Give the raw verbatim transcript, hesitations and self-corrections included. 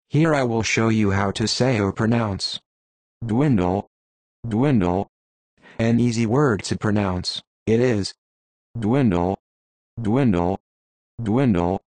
Here I will show you how to say or pronounce dwindle, dwindle. An easy word to pronounce. It is dwindle, dwindle, dwindle.